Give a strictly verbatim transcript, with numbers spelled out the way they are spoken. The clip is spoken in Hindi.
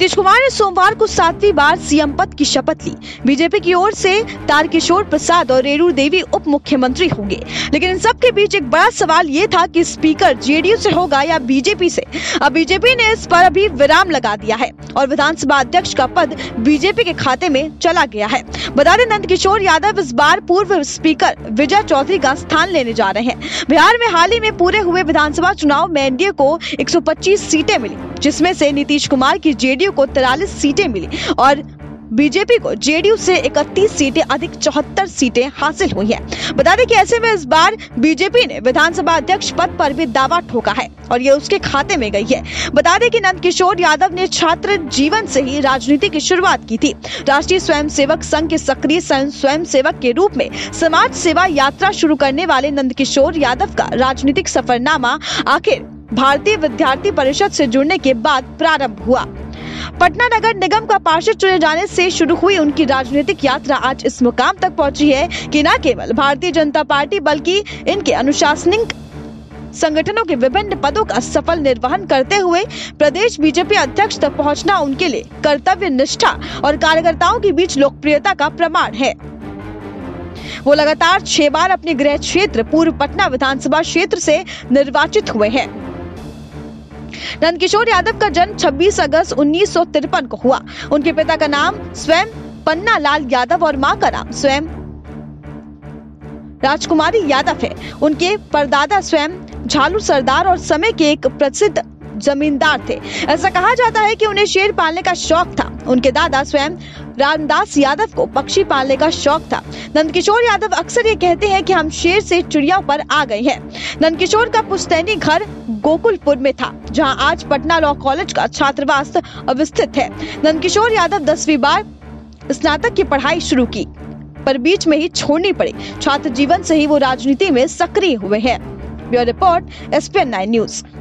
नीतीश कुमार ने सोमवार को सातवीं बार सीएम पद की शपथ ली। बीजेपी की ओर से तारकिशोर प्रसाद और रेणु देवी उप मुख्यमंत्री होंगे, लेकिन इन सब के बीच एक बड़ा सवाल ये था कि स्पीकर जेडीयू से होगा या बीजेपी से। अब बीजेपी ने इस पर अभी विराम लगा दिया है और विधानसभा अध्यक्ष का पद बीजेपी के खाते में चला गया है। बता दें, नंदकिशोर यादव इस बार पूर्व स्पीकर विजय चौधरी का स्थान लेने जा रहे हैं। बिहार में हाल ही में पूरे हुए विधानसभा चुनाव में एनडीए को एक सौ पच्चीस सीटें मिली, जिसमें से नीतीश कुमार की जेडीयू को तिरालीस सीटें मिली और बीजेपी को जेडीयू से इकतीस सीटें अधिक चौहत्तर सीटें हासिल हुई हैं। बता दें कि ऐसे में इस बार बीजेपी ने विधानसभा अध्यक्ष पद पर भी दावा ठोका है और ये उसके खाते में गई है। बता दें कि नंदकिशोर यादव ने छात्र जीवन से ही राजनीति की शुरुआत की थी। राष्ट्रीय स्वयंसेवक संघ के सक्रिय स्वयंसेवक के रूप में समाज सेवा यात्रा शुरू करने वाले नंदकिशोर यादव का राजनीतिक सफरनामा आखिर भारतीय विद्यार्थी परिषद से जुड़ने के बाद प्रारंभ हुआ। पटना नगर निगम का पार्षद चुने जाने से शुरू हुई उनकी राजनीतिक यात्रा आज इस मुकाम तक पहुंची है कि न केवल भारतीय जनता पार्टी बल्कि इनके अनुशासनिक संगठनों के विभिन्न पदों का सफल निर्वहन करते हुए प्रदेश बीजेपी अध्यक्ष तक पहुंचना उनके लिए कर्तव्य निष्ठा और कार्यकर्ताओं के बीच लोकप्रियता का प्रमाण है। वो लगातार छह बार अपने गृह क्षेत्र पूर्व पटना विधानसभा क्षेत्र से निर्वाचित हुए हैं। नंदकिशोर यादव का जन्म छब्बीस अगस्त उन्नीस सौ तिरपन को हुआ। उनके पिता का नाम स्वयं पन्ना लाल यादव और मां का नाम स्वयं राजकुमारी यादव है। उनके परदादा स्वयं झालू सरदार और समय के एक प्रसिद्ध जमींदार थे। ऐसा कहा जाता है कि उन्हें शेर पालने का शौक था। उनके दादा स्वयं रामदास यादव को पक्षी पालने का शौक था। नंदकिशोर यादव अक्सर ये कहते हैं कि हम शेर से चिड़ियों पर आ गए हैं। नंदकिशोर का पुश्तैनी घर गोकुलपुर में था, जहां आज पटना लॉ कॉलेज का छात्रावास अवस्थित है। नंदकिशोर यादव दसवीं बार स्नातक की पढ़ाई शुरू की, पर बीच में ही छोड़नी पड़ी। छात्र जीवन से ही वो राजनीति में सक्रिय हुए हैं। Bureau report, S P N nine news.